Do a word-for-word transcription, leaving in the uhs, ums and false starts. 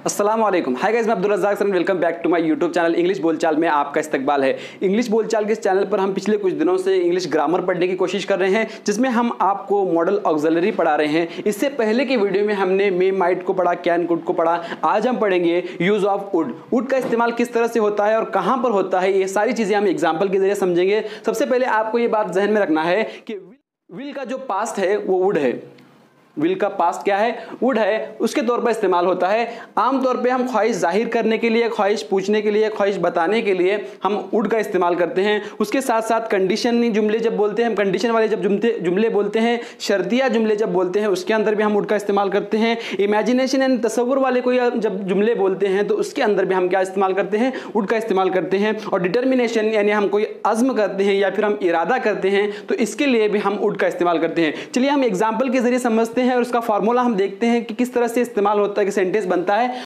अस्सलाम वालेकुम। Hi guys, मैं Abdul Razaq sir, welcome back to my YouTube channel English बोलचाल में आपका इस्तकबाल है। इंग्लिश बोलचाल के इस चैनल पर हम पिछले कुछ दिनों से इंग्लिश ग्रामर पढ़ने की कोशिश कर रहे हैं, जिसमें हम आपको मॉडल ऑक्सिलरी पढ़ा रहे हैं। इससे पहले की वीडियो में हमने मे माइट को पढ़ा, कैन कुड को पढ़ा। आज हम पढ़ेंगे यूज ऑफ वुड। वुड का इस्तेमाल किस तरह से होता है और कहाँ पर होता है, ये सारी चीज़ें हम एग्जाम्पल के जरिए समझेंगे। सबसे पहले आपको ये बात जहन में रखना है कि विल का जो पास्ट है वो वुड है। विल का पास्ट क्या है? वुड है। उसके तौर पर इस्तेमाल होता है। आमतौर पे हम ख्वाहिश जाहिर करने के लिए, ख्वाहिश पूछने के लिए, ख्वाहिश बताने के लिए हम वुड का इस्तेमाल करते हैं। उसके साथ साथ कंडीशनली जुमले जब बोलते हैं, हम कंडीशन वाले जब जुमले जुमले बोलते हैं, शर्तिया जुमले जब बोलते हैं, उसके अंदर भी हम वुड का इस्तेमाल करते हैं। इमेजिनेशन एंड तसव्वुर वाले कोई जब जुमले बोलते हैं तो उसके अंदर भी हम क्या इस्तेमाल करते हैं? वुड का इस्तेमाल करते हैं। और डिटर्मिनेशन यानी हम कोई अज़्म करते हैं या फिर हम इरादा करते हैं तो इसके लिए भी हम वुड का इस्तेमाल करते हैं। चलिए हम एग्जाम्पल के जरिए समझते हैं और उसका फार्मूला हम देखते हैं कि किस तरह से इस्तेमाल होता है, कि सेंटेंस बनता है